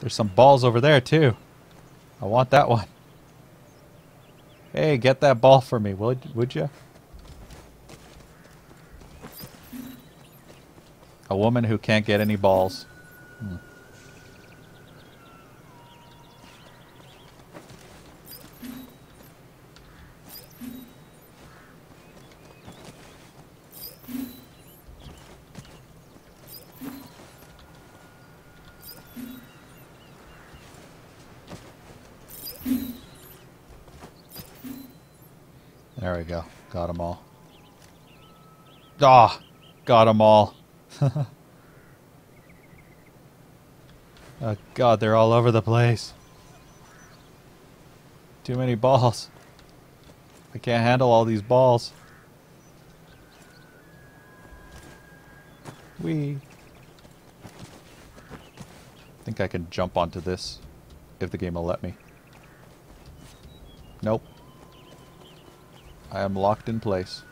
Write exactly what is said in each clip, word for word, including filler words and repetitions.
There's some balls over there too. I want that one. Hey, get that ball for me, would, would you? A woman who can't get any balls. Hmm. There we go. Got them all. Ah! Got them all. Oh god, they're all over the place. Too many balls. I can't handle all these balls. Whee! I think I can jump onto this if the game will let me. Nope. I am locked in place.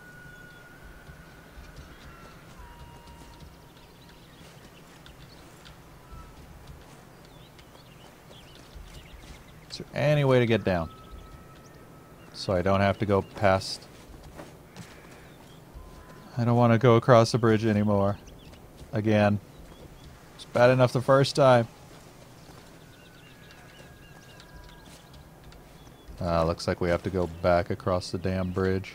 Is there any way to get down? So I don't have to go past... I don't want to go across the bridge anymore. Again. It's bad enough the first time. Uh, looks like we have to go back across the damn bridge.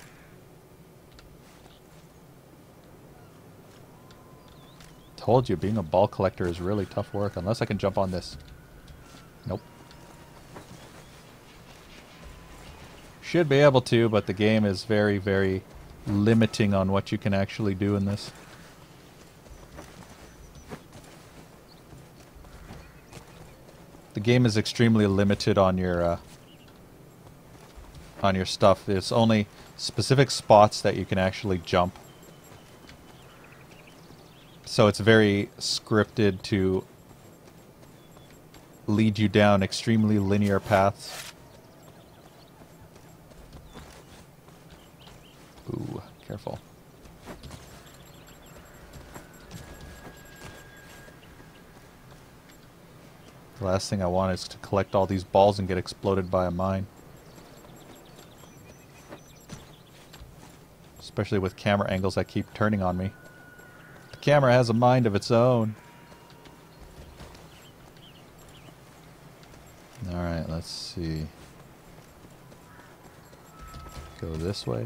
Told you, being a ball collector is really tough work, unless I can jump on this. Nope. Should be able to, but the game is very, very limiting on what you can actually do in this. The game is extremely limited on your... Uh, on your stuff. It's only specific spots that you can actually jump. So it's very scripted to lead you down extremely linear paths. Ooh, careful. The last thing I want is to collect all these balls and get exploded by a mine. Especially with camera angles that keep turning on me. The camera has a mind of its own. Alright, let's see. Go this way.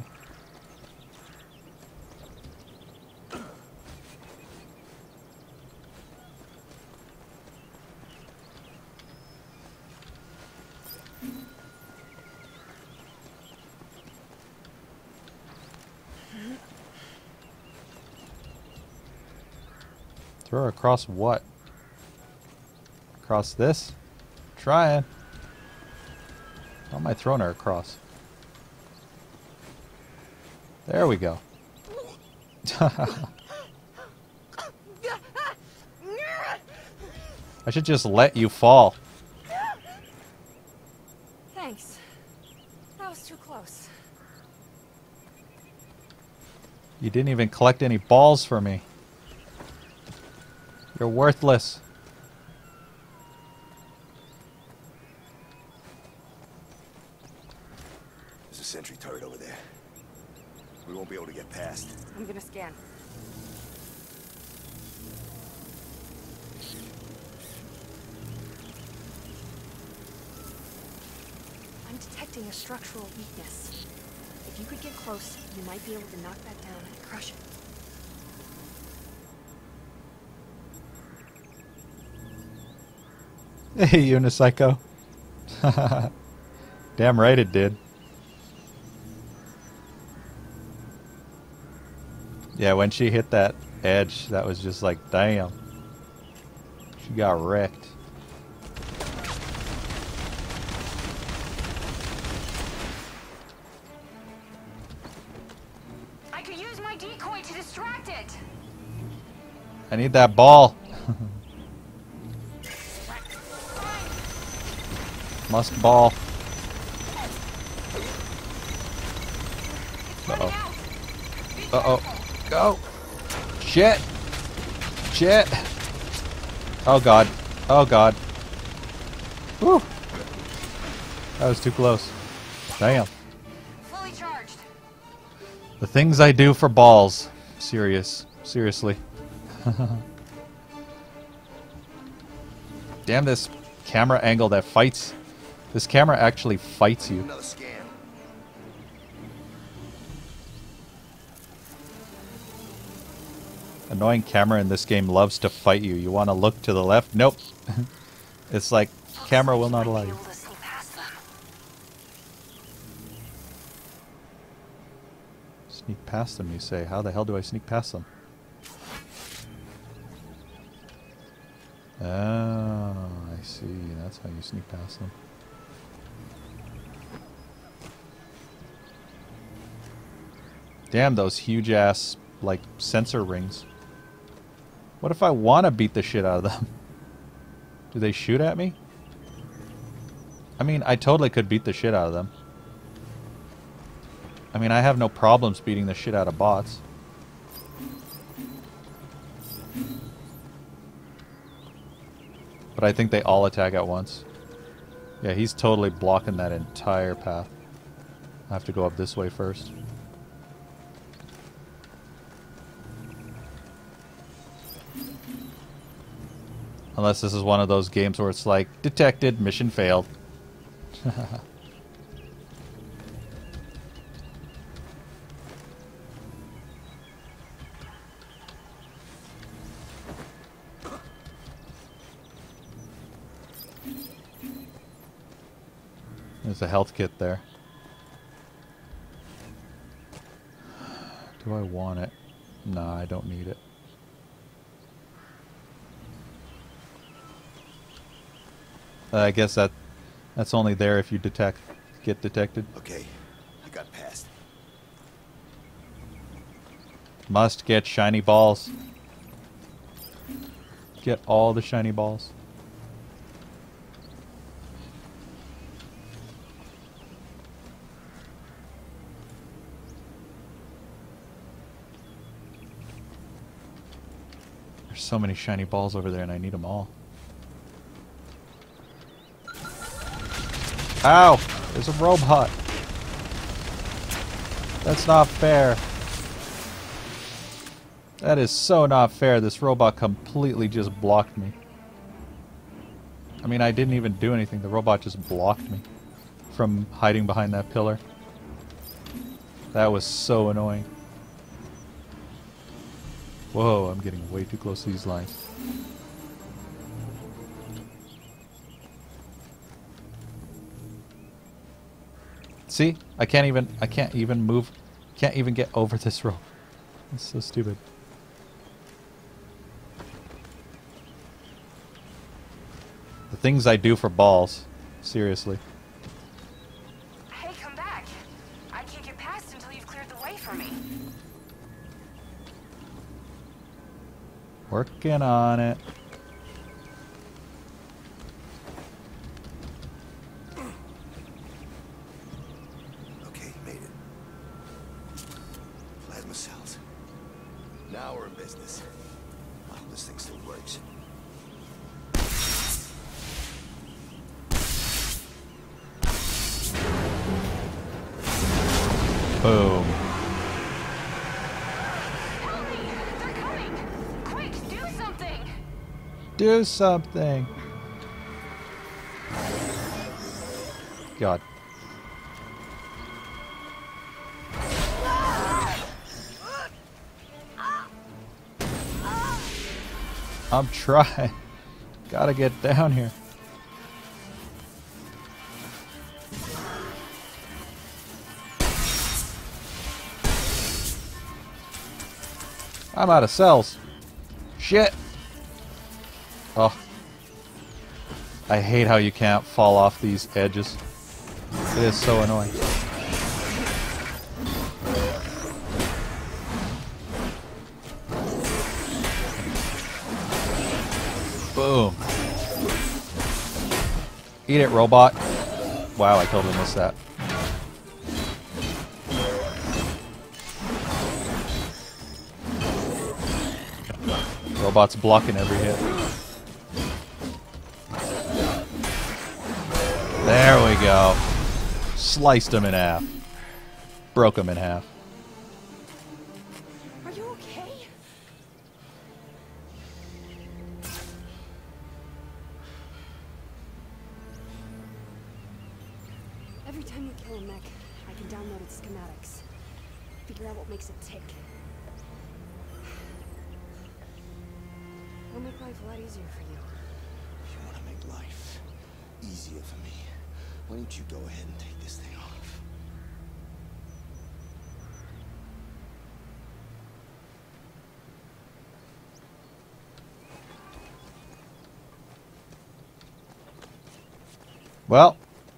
Throw her across what? Across this? Trying. How am I throwing her across? There we go. I should just let you fall. Thanks. That was too close. You didn't even collect any balls for me. You're worthless. There's a sentry turret over there. We won't be able to get past. I'm gonna scan. I'm detecting a structural weakness. If you could get close, you might be able to knock that down and crush it. Hey, Unipsycho. Damn right it did. Yeah, when she hit that edge, that was just like, damn. She got wrecked. I could use my decoy to distract it. I need that ball. Must ball. Uh-oh. Uh-oh. Go! Shit! Shit! Oh god. Oh god. Whew. That was too close. Damn. Fully charged. The things I do for balls. Serious. Seriously. Damn this camera angle that fights. This camera actually fights you. Another scan. Annoying camera in this game loves to fight you. You want to look to the left? Nope. It's like, camera will not allow you. Sneak past them, you say. How the hell do I sneak past them? Oh, I see. That's how you sneak past them. Damn, those huge ass, like, sensor rings. What if I want to beat the shit out of them? Do they shoot at me? I mean, I totally could beat the shit out of them. I mean, I have no problems beating the shit out of bots. But I think they all attack at once. Yeah, he's totally blocking that entire path. I have to go up this way first. Unless this is one of those games where it's like, detected, mission failed. There's a health kit there. Do I want it? Nah, I don't need it. Uh, I guess that that's only there if you detect, get detected. Okay, I got past. Must get shiny balls. Get all the shiny balls. There's so many shiny balls over there and I need them all. Ow! There's a robot. That's not fair. That is so not fair. This robot completely just blocked me. I mean, I didn't even do anything. The robot just blocked me from hiding behind that pillar. That was so annoying. Whoa, I'm getting way too close to these lines. See? I can't even I can't even move. Can't even get over this rope. It's so stupid. The things I do for balls. Seriously. Hey, come back. I can't get past until you've cleared the way for me. Working on it. Okay, made it. Plasma cells. Now we're in business. I hope this thing still works. Boom. Help me! They're coming! Quick, do something! Do something. God. I'm trying. Gotta get down here. I'm out of cells. Shit. Oh. I hate how you can't fall off these edges. It is so annoying. Boom. Eat it, robot. Wow, I totally missed that. Robot's blocking every hit. There we go. Sliced him in half. Broke him in half. Are you okay? Every time you kill a mech, I can download its schematics. Figure out what makes it tick. It'll make life a lot easier for you. If you want to make life easier for me, why don't you go ahead and take this thing off? Well,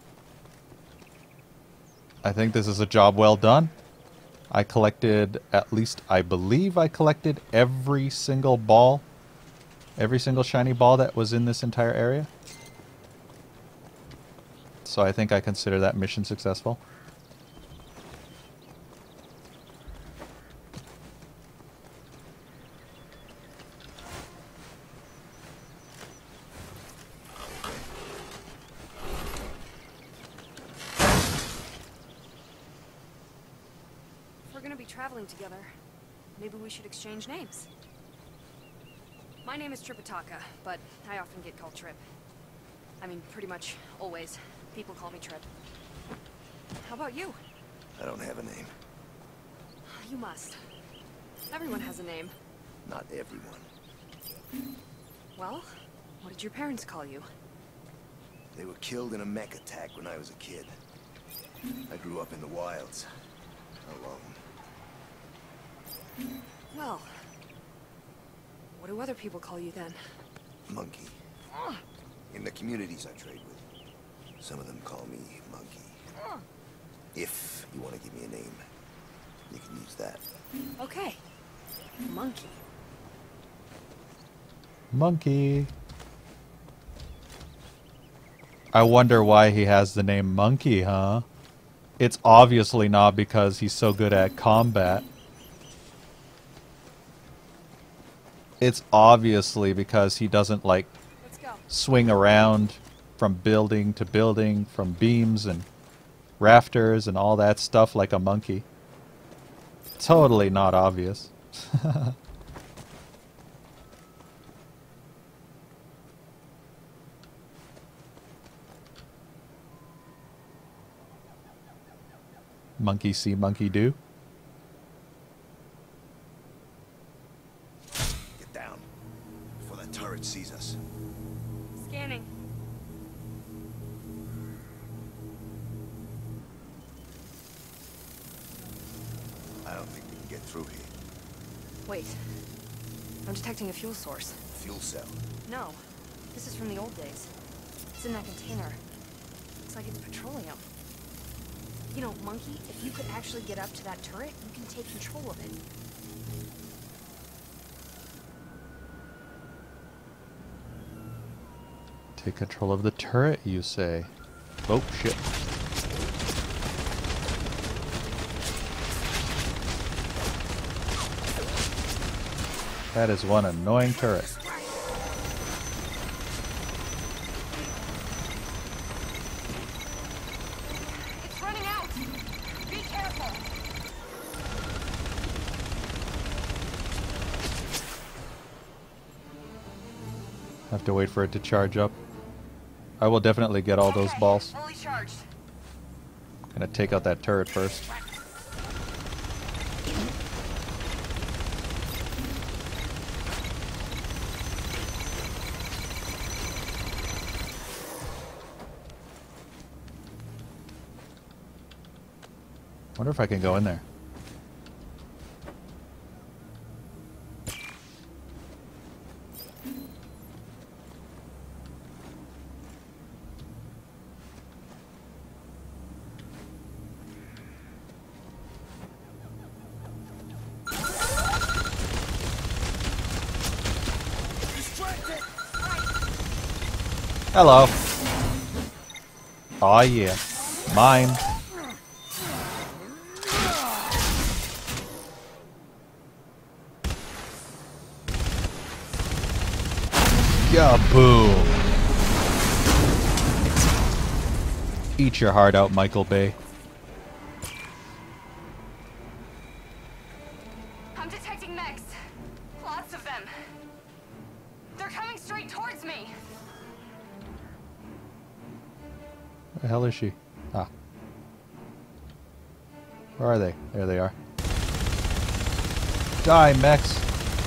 I think this is a job well done. I collected, at least I believe I collected every single ball, every single shiny ball that was in this entire area. So I think I consider that mission successful. If we're gonna be traveling together, maybe we should exchange names. My name is Tripitaka, but I often get called Trip. I mean, pretty much always. People call me Trip. How about you? I don't have a name. You must. Everyone has a name. Not everyone. Well, what did your parents call you? They were killed in a mech attack when I was a kid. I grew up in the wilds. Alone. Well, what do other people call you then? Monkey. In the communities I trade with, some of them call me Monkey. If you want to give me a name, you can use that. Okay. Monkey. Monkey. I wonder why he has the name Monkey, huh? It's obviously not because he's so good at combat. It's obviously because he doesn't, like, Let's go. swing around from building to building, from beams and rafters and all that stuff like a monkey. Totally not obvious. Monkey see, monkey do. Get down before that turret sees us. Scanning. I don't think we can get through here. Wait. I'm detecting a fuel source. Fuel cell. No. This is from the old days. It's in that container. Looks like it's petroleum. You know, Monkey, if you could actually get up to that turret, you can take control of it. Take control of the turret, you say. Oh, shit. That is one annoying turret. It's running out! Be careful! Have to wait for it to charge up. I will definitely get all those balls. Fully charged. Gonna take out that turret first. Wonder if I can go in there. Hello. Aw, yeah. Mine. Yeah, boom. Eat your heart out, Michael Bay. I'm detecting mechs. Lots of them. They're coming straight towards me. Where the hell is she? Ah. Where are they? There they are. Die, mechs.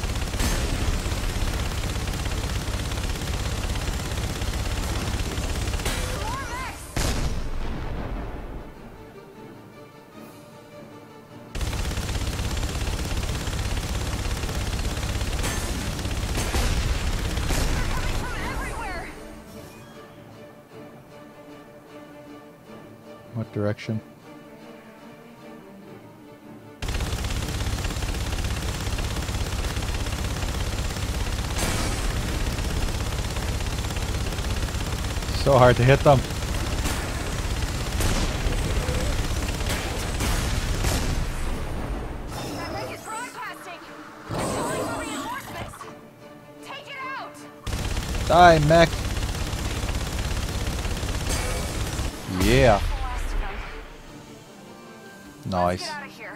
What direction? So hard to hit them. That mech is broadcasting. They're calling for reinforcements. Take it out. Die, mech. Yeah. The last of them. Let's Nice. get out of here.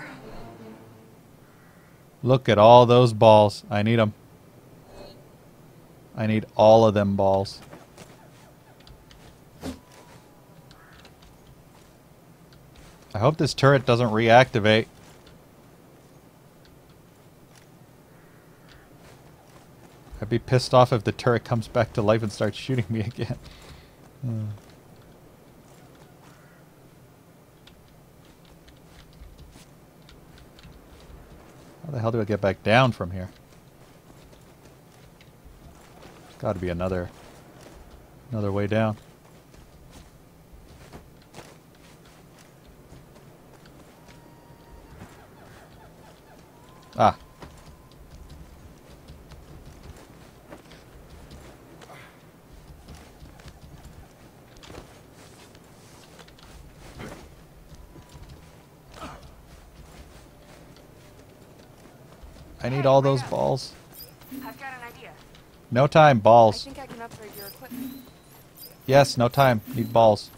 Look at all those balls. I need them. I need all of them balls. I hope this turret doesn't reactivate. I'd be pissed off if the turret comes back to life and starts shooting me again. Hmm. How the hell do I get back down from here? There's got to be another, another way down. Ah. I need all those balls. I've got an idea. No time, I balls. think I can upgrade your equipment. Yes, no time. Need balls.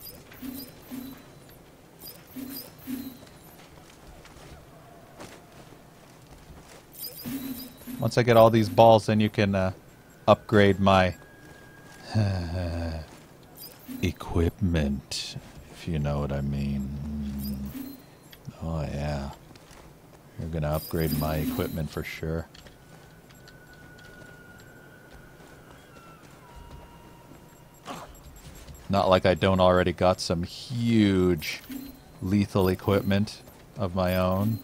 Once I get all these balls, then you can uh, upgrade my equipment, if you know what I mean. Oh, yeah. You're gonna upgrade my equipment for sure. Not like I don't already got some huge lethal equipment of my own.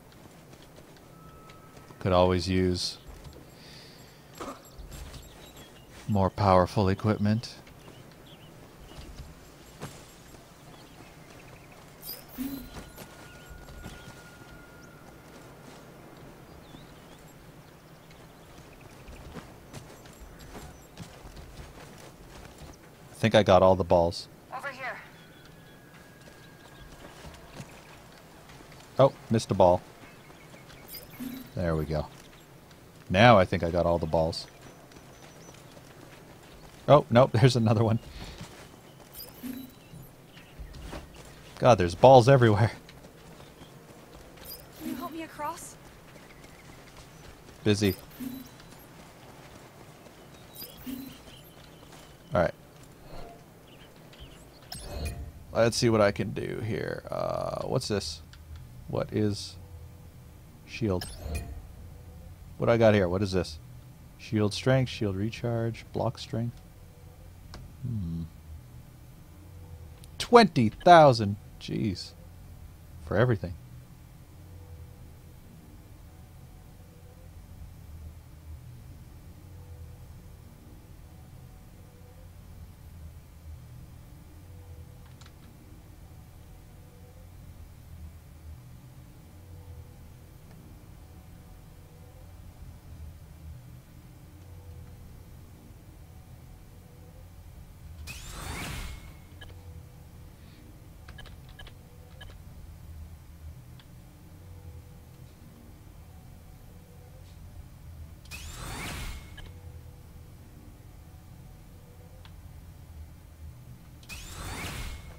Could always use more powerful equipment. I think I got all the balls. Over here. Oh, missed a ball. There we go. Now I think I got all the balls. Oh, nope, there's another one. God, there's balls everywhere. Can you help me across? Busy. Alright. Let's see what I can do here. Uh, what's this? What is... Shield. What do I got here? What is this? Shield strength, shield recharge, block strength. Hmm. twenty thousand! Jeez. For everything.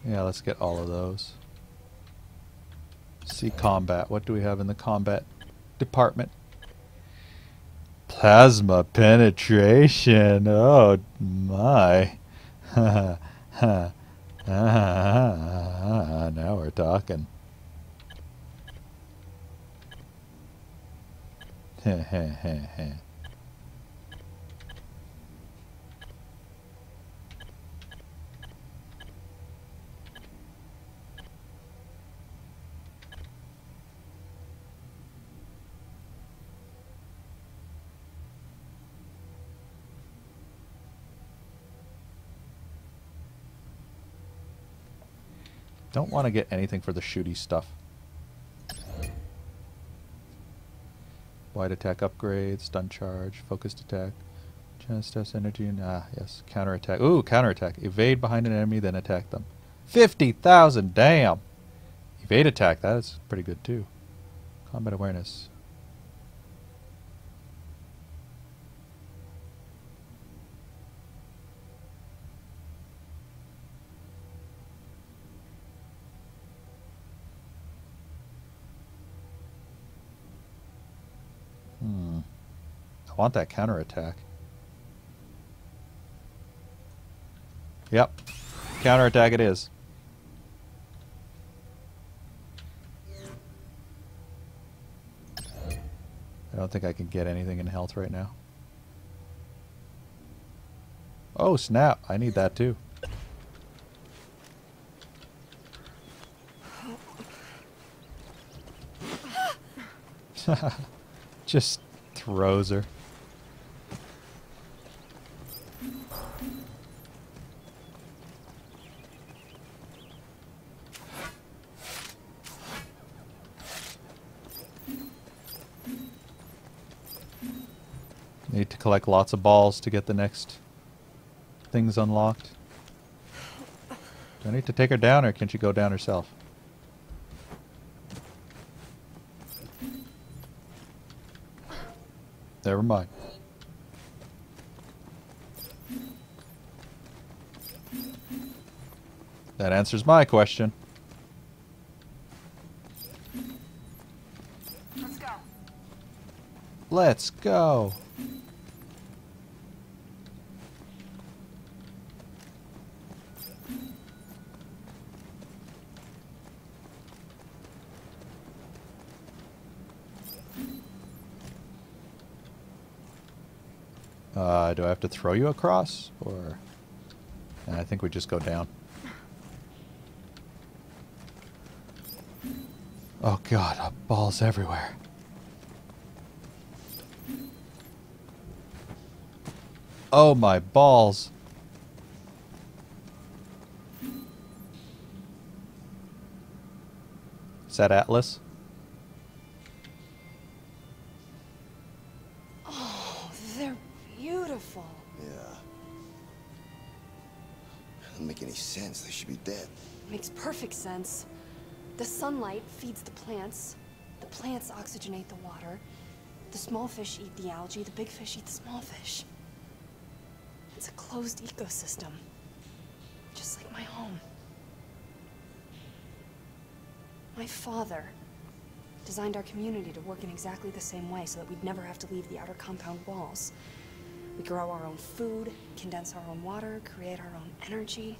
Yeah, let's get all of those. See combat. What do we have in the combat department? Plasma penetration. Oh my. Now we're talking. Heh heh heh heh. Don't want to get anything for the shooty stuff. Wide attack upgrade, stun charge, focused attack, chance test energy, and ah, yes, counterattack. Ooh, counterattack. Evade behind an enemy, then attack them. fifty thousand, damn! Evade attack, that is pretty good too. Combat awareness. Hmm. I want that counterattack. Yep. Counterattack it is. I don't think I can get anything in health right now. Oh, snap. I need that too. Just throws her. Need to collect lots of balls to get the next things unlocked. Do I need to take her down, or can she go down herself? Never mind. That answers my question. Let's go. Let's go. Uh, do I have to throw you across, or? Nah, I think we just go down. Oh god, balls everywhere. Oh my balls. Is that Atlas? Oh, they're beautiful. Yeah. Doesn't make any sense. They should be dead. Makes perfect sense. The sunlight feeds the plants. The plants oxygenate the water. The small fish eat the algae. The big fish eat the small fish. It's a closed ecosystem. Just like my home. My father designed our community to work in exactly the same way so that we'd never have to leave the outer compound walls. We grow our own food, condense our own water, create our own energy.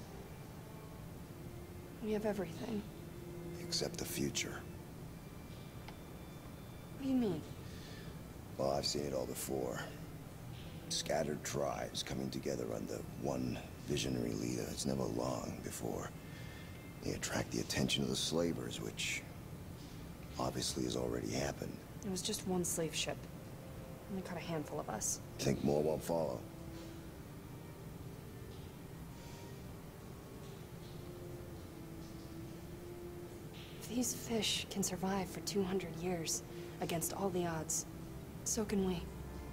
We have everything. Except the future. What do you mean? Well, I've seen it all before. Scattered tribes coming together under one visionary leader. It's never long before they attract the attention of the slavers, which obviously has already happened. It was just one slave ship. Only caught a handful of us. Think more won't follow? If these fish can survive for two hundred years against all the odds, so can we.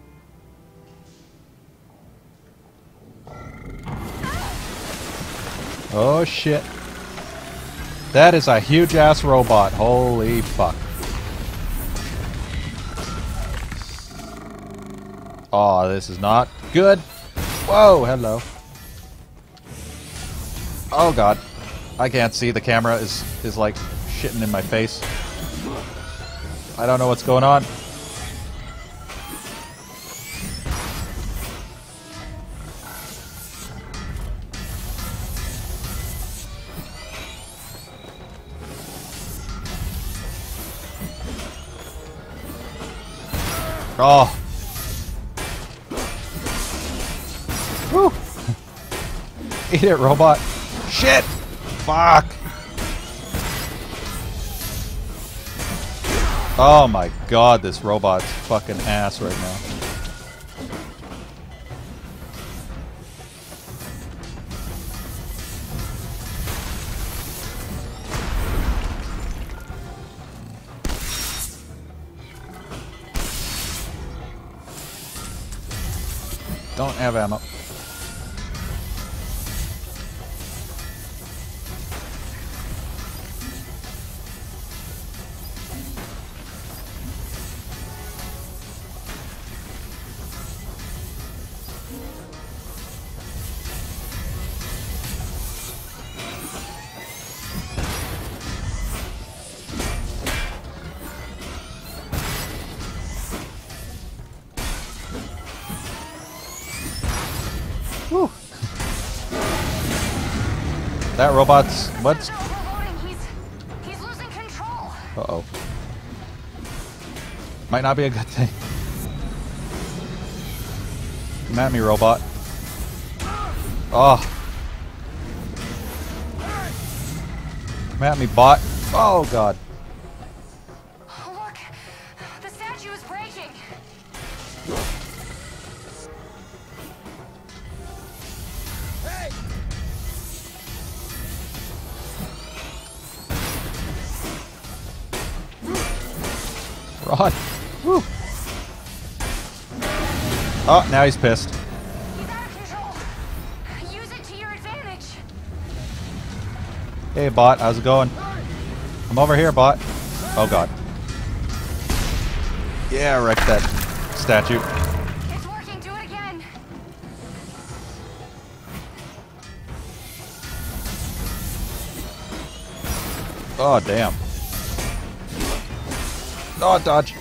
Oh shit. That is a huge ass robot. Holy fuck. Oh, this is not good. Whoa, hello. Oh god. I can't see. The camera is, is like shitting in my face. I don't know what's going on. Oh. Woo. Eat it, robot. Shit. Fuck. Oh my god, this robot's fucking ass right now. Don't have ammo. Whew. That robot's what's He's, he's losing control. uh-oh. Might not be a good thing. Come at me, robot. Oh. Come at me, bot. Oh god. Look, the statue is breaking. Rod. Woo. Oh, now he's pissed. He's out of control. Use it to your advantage. Hey, bot. How's it going? Come over here, bot. Oh, God. Yeah, wreck that statue. It's working. Do it again. Oh, damn. Oh, dodge.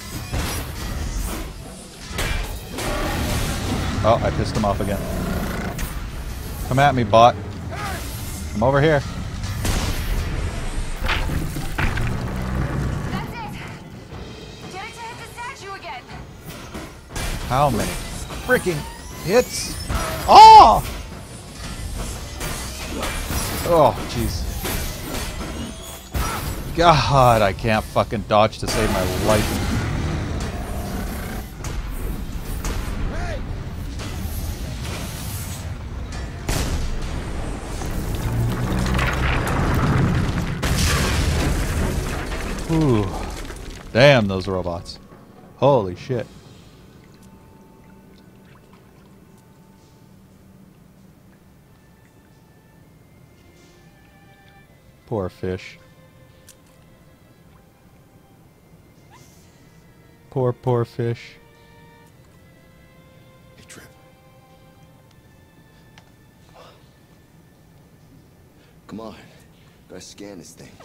Oh, I pissed him off again. Come at me, bot. Come over here. That's it. Get it to hit the statue again. How many freaking hits? Oh! Oh, jeez. God, I can't fucking dodge to save my life. Ooh. Damn those robots. Holy shit. Poor fish. Poor, poor fish. Hey, Trip. Come on. Gotta scan this thing.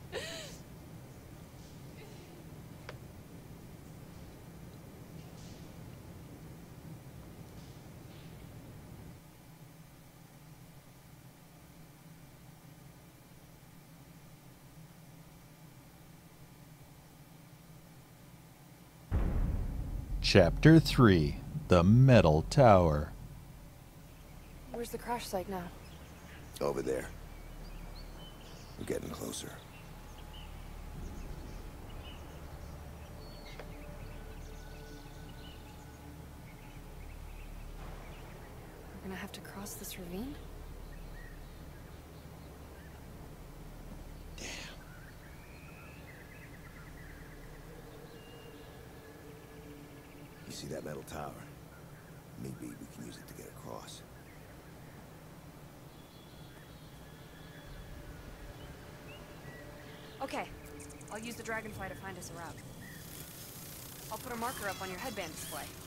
Chapter three. The Metal Tower. Where's the crash site now? Over there. We're getting closer. We're gonna have to cross this ravine? Damn. You see that metal tower? Maybe we can use it to get across. Okay, I'll use the dragonfly to find us a route. I'll put a marker up on your headband display.